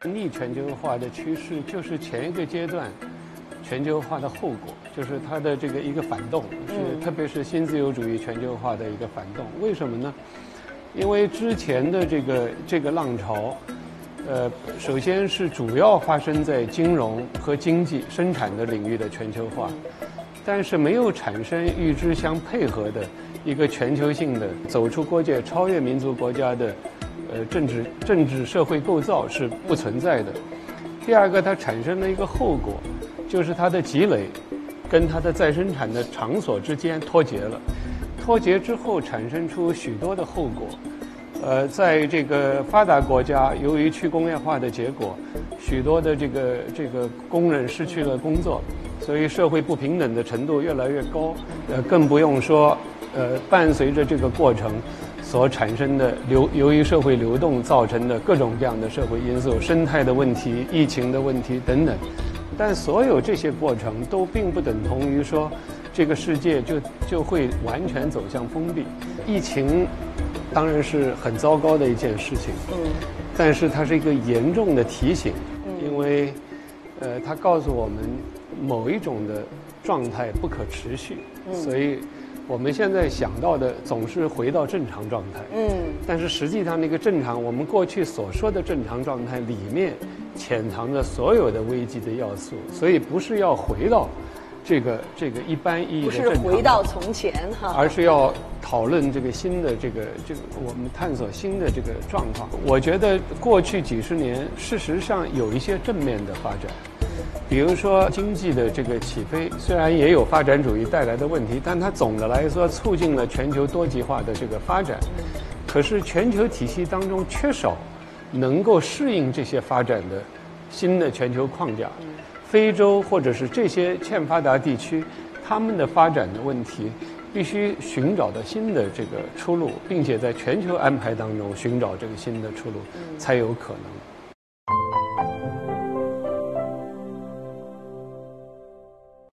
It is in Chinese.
逆全球化的趋势就是前一个阶段全球化的后果，就是它的这个一个反动，特别是新自由主义全球化的一个反动。为什么呢？因为之前的这个浪潮，首先是主要发生在金融和经济生产的领域的全球化，但是没有产生与之相配合的一个全球性的走出国界、超越民族国家的政治社会构造是不存在的。第二个，它产生了一个后果，就是它的积累跟它的再生产的场所之间脱节了。脱节之后产生出许多的后果。在这个发达国家，由于去工业化的结果，许多的这个工人失去了工作，所以社会不平等的程度越来越高。更不用说，伴随着这个过程所产生的由于社会流动造成的各种各样的社会因素、生态的问题、疫情的问题等等。但所有这些过程都并不等同于说，这个世界就会完全走向封闭。疫情当然是很糟糕的一件事情，但是它是一个严重的提醒，因为它告诉我们某一种的状态不可持续，所以我们现在想到的总是回到正常状态，但是实际上那个正常，我们过去所说的正常状态里面潜藏着所有的危机的要素，所以不是要回到这个一般意义的正常， 不是回到从前哈， 而是要讨论这个新的这个我们探索新的这个状况。我觉得过去几十年，事实上有一些正面的发展，比如说经济的这个起飞，虽然也有发展主义带来的问题，但它总的来说促进了全球多极化的这个发展。可是全球体系当中缺少能够适应这些发展的新的全球框架。非洲或者是这些欠发达地区，他们的发展的问题必须寻找到新的这个出路，并且在全球安排当中寻找这个新的出路，才有可能。